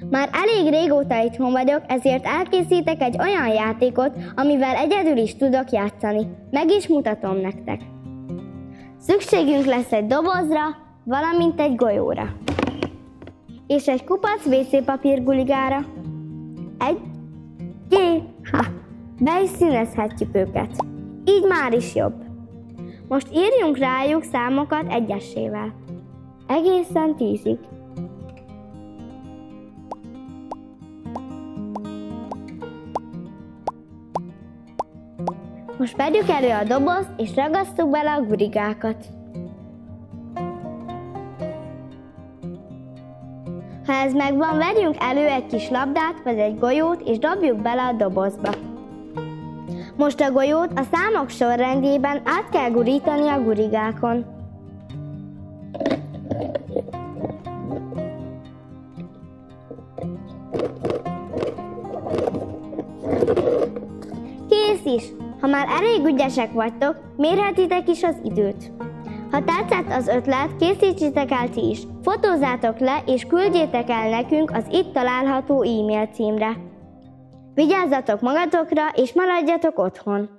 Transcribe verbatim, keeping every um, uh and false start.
Már elég régóta itthon vagyok, ezért elkészítek egy olyan játékot, amivel egyedül is tudok játszani. Meg is mutatom nektek. Szükségünk lesz egy dobozra, valamint egy golyóra. És egy kupac vé cé papír guligára. Egy, két, ha, be is színezhetjük őket. Így már is jobb. Most írjunk rájuk számokat egyesével. Egészen tízig. Most vegyük elő a dobozt, és ragasztuk bele a gurigákat. Ha ez megvan, vegyünk elő egy kis labdát vagy egy golyót, és dobjuk bele a dobozba. Most a golyót a számok sorrendjében át kell gurítani a gurigákon. Kész is! Ha már elég ügyesek vagytok, mérhetitek is az időt. Ha tetszett az ötlet, készítsétek el ti is. Fotózzátok le és küldjétek el nekünk az itt található e-mail címre. Vigyázzatok magatokra és maradjatok otthon!